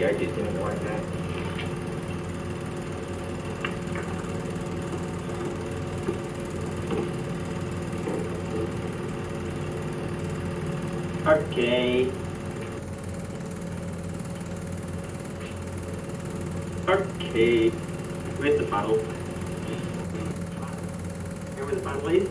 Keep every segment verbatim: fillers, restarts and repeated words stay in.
go just in like that. Okay. Okay. Where's the funnel? Go where the funnel is.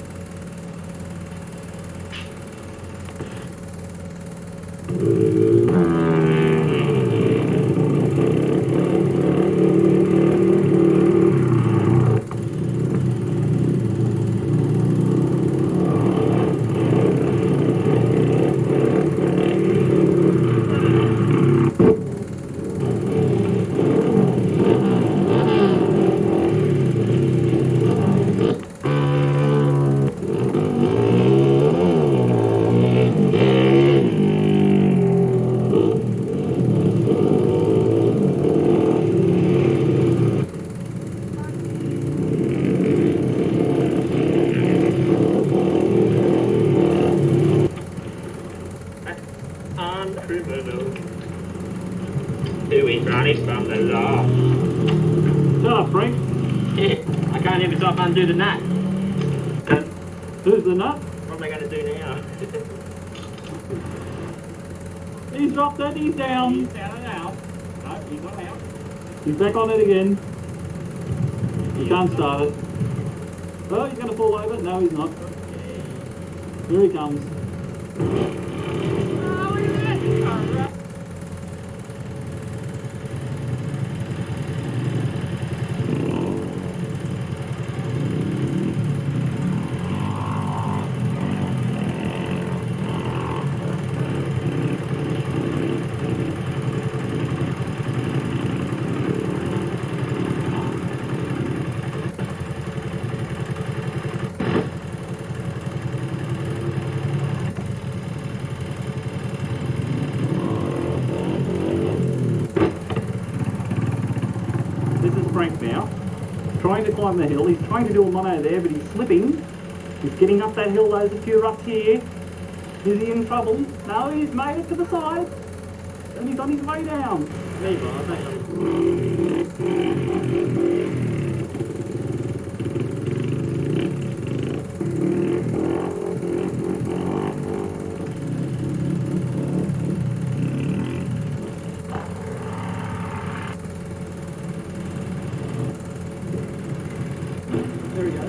Uncriminal. Who is running from the law? Shut up, Frank. I can't even stop undo the nut. Who's the nut? What am I going to do now? He's dropped it, he's down. He's down and out. No, he's not out. He's back on it again. He can't start it. Oh, he's going to fall over. No, he's not. Here he comes. Oh, look at that. All right. This is Frank now, trying to climb the hill. He's trying to do a mono there, but he's slipping. He's getting up that hill. There's a few ruts here. Is he in trouble? No, he's made it to the side. And he's on his way down. Maybe, I don't know. There we go.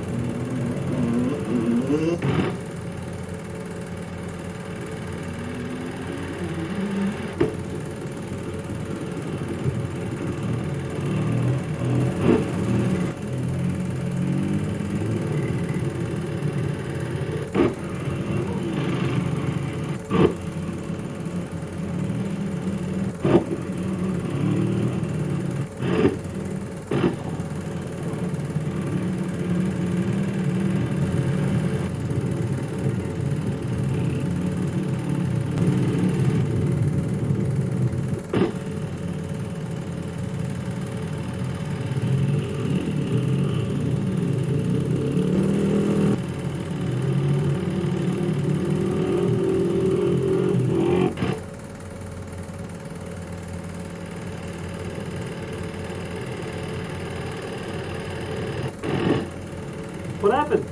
What happened?